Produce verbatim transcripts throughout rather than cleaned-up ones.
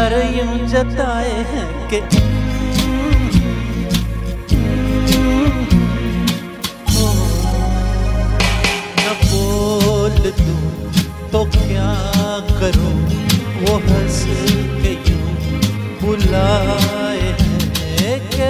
प्यार यूं जताए हैं कि हो न बोल दूं तो क्या करूं, वो हंस के यूं बुलाए हैं कि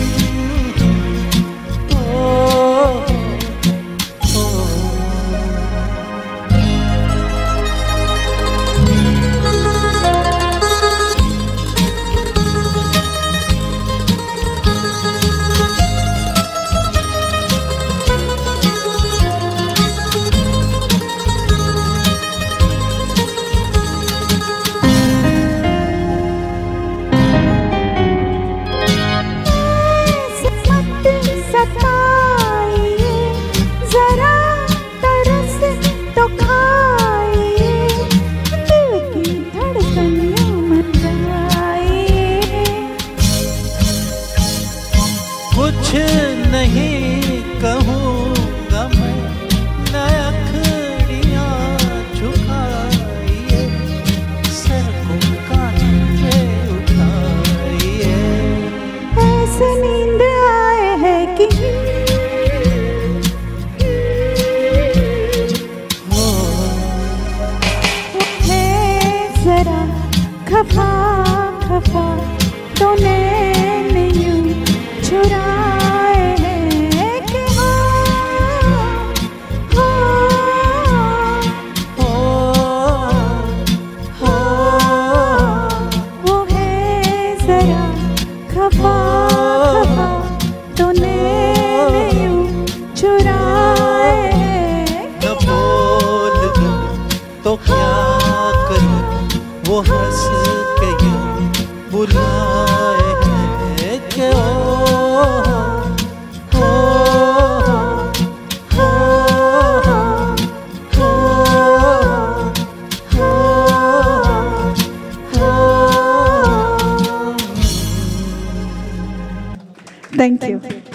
कुछ नहीं कहूँगा मैं, न अखड़ियाँ झुकाइए, सर को कांधे उठाइए। ऐसे नींद आए है कि हो है जरा खफा खफा तो नैन यूं चुराए हैं कि हाँ हाँ हो हो वो है जरा खफा खफा तो नैन यूं चुराए हैं न बोल दूं तो क्या करूं, वो हंस के यूं बुलाए हैं कि Thank you.